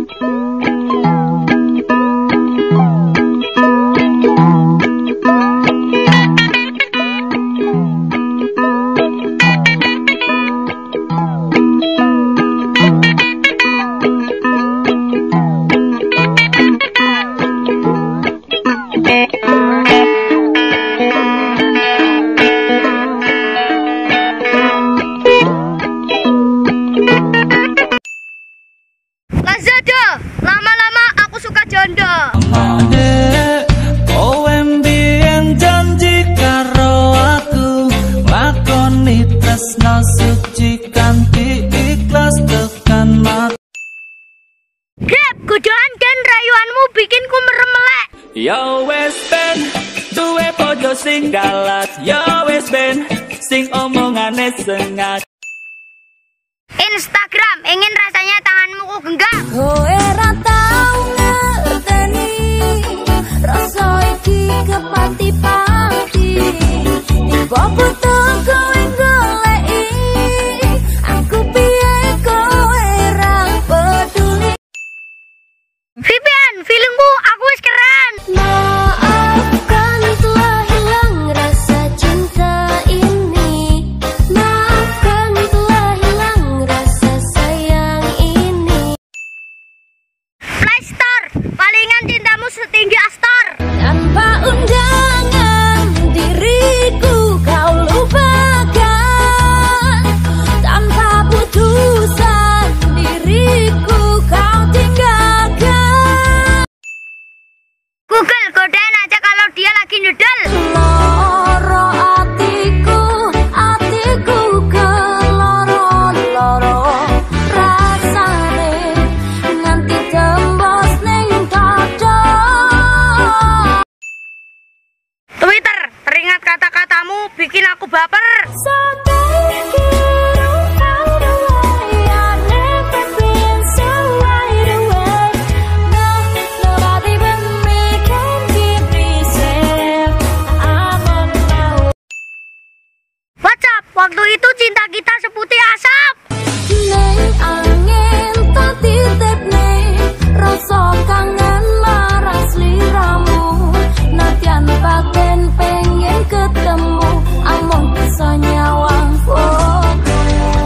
Godaan dan rayuanmu bikinku meremelek. Yo wes ben, duwe podo sing galat. Yo wes ben, sing omongane sengat. Instagram, ingin rasanya tanganmu ku genggam. Kowe ra tau ngerteni rasa iki kepati-pati. Tiba butuh kowe goleki, aku piye kowe ra peduli. Vivian, feelingku aku wis keren. Maafkan telah hilang rasa cinta ini. Maafkan telah hilang rasa sayang ini. Play Store, palingan cintamu setinggi Astor. Tanpa undangan diriku kau lupakan. Tanpa putusan diriku kau tinggalkan. Google, godain aja kalau dia lagi nyedel. Loro atiku, atiku keloro-loro rasane nganti tembus ning dada. Twitter, teringat kata-katamu bikin aku baper. WhatsApp, waktu itu cinta kita seputih asap. Neng angin tak titipne rasa kangen marang sliramu. Nadyan batin pengen ketemu, amung bisa nyawang foto.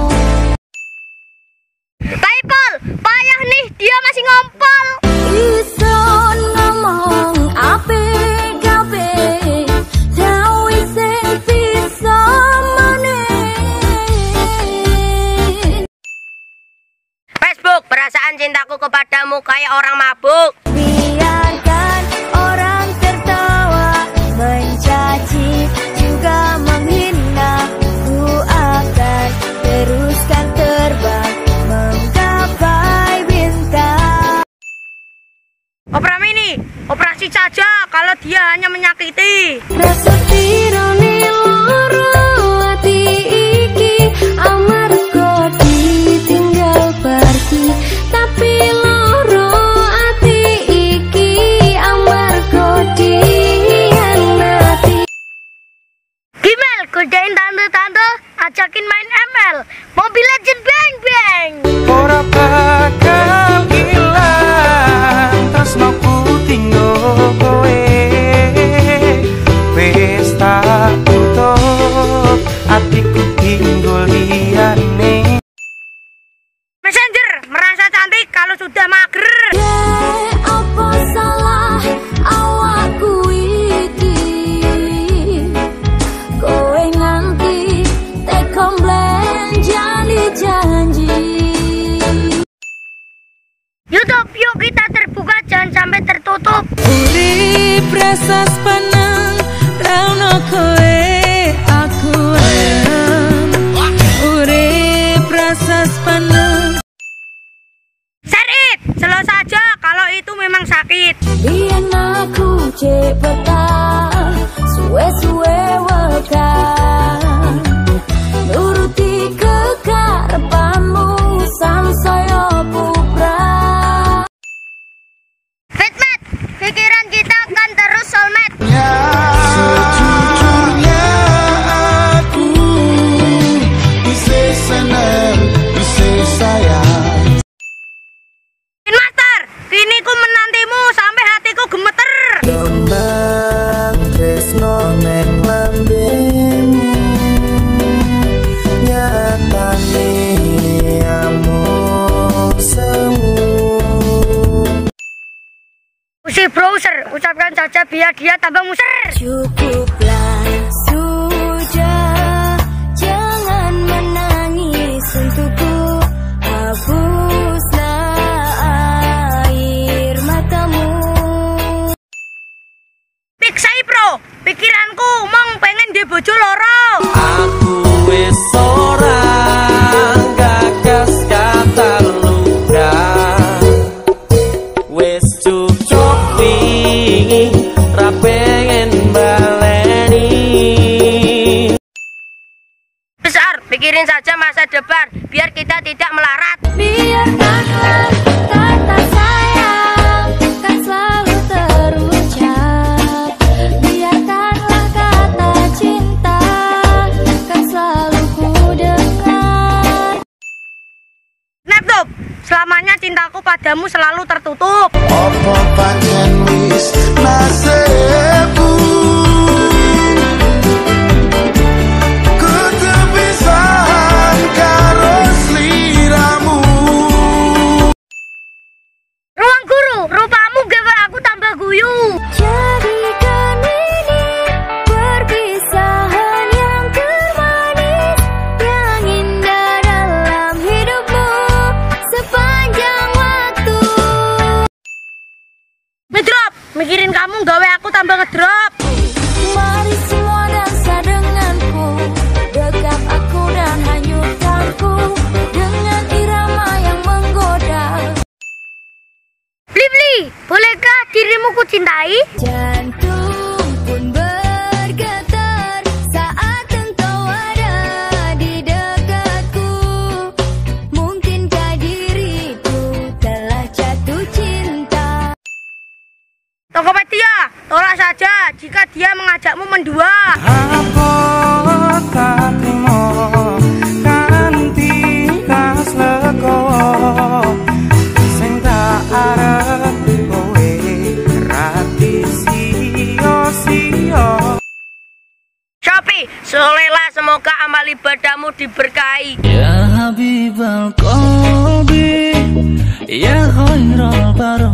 Paypal, payah nih dia masih ngompol. Iso ngomong apik gawe dawi sing bisa maneh. Facebook, perasaan cintaku kepadamu kayak orang mabuk. Biarkan orang tertawa, mencaci, juga menghina. Ku akan teruskan terbang, menggapai bintang. Opera Mini, operasi saja kalau dia hanya menyakiti. Rasa tironi loro ati iki, amarga ditinggal pergi. Tapi loro ati iki, amarga dihianati. Gimel, godain tante-tante, ajakin main ML, Mobile Legend bang bang. Ora bakal ilang tresnoku tinggo kowe. Wis tak tutup atiku tinggo liyane. Messenger, merasa cantik kalau sudah mager. Apa salah awakku iki? Kowe nganti tekom blenjani janji. YouTube, yuk kita terbuka, jangan sampai tertutup. Urip rasa sepanang rauno kowe aku ayam. Urip rasa sepanang. Share it, slow saja kalau itu memang sakit. Biyen aku cek betah, suwe-suwe wekah, nuruti kekarepanmu sansaya puprah. Fitmat, pikiran kita kan terus soulmate. Ya pikirkan saja biar dia tambah muser. Cukuplah sudah, jangan menangis untukku. Hapuslah air matamu. Piksai bro, pikiranku mong pengen di bojo loro. Aku wis ora gagas kata luka, wis cukup wingi ra pengen baleni. Besar, pikirin saja masa depan biar kita tidak melarat. Biarkanlah kata sayang kan selalu terucap. Biarkanlah kata cinta kan selalu ku dengar. Laptop, selamanya cintaku padamu selalu tertutup. Apa pancen wis nasibku, kudu pisan karo sliramu. Ruang guru, rupamu gawe aku tambah guyu. Jadikan ini perpisahan yang termanis, yang indah dalam hidupmu sepanjang waktu. Ngedrop, mikirin kamu gawe aku tambah ngedrop. Mari semua dansa denganku, dekat aku dan hanyutkanku dengan irama yang menggoda. Bli, bolehkah dirimu ku cintai? Jantung pun bergetar saat engkau ada di dekatku. Mungkinkah diriku telah jatuh cinta? Tokopedia, tolak saja jika dia mengajakmu mendua. Apa tak trimo kanthi kas legowo, sing tak arep kowe rati sio-sio. Shopee, solelah semoga amal ibadahmu diberkahi. Ya Habibal Qalbi, ya khairal barah.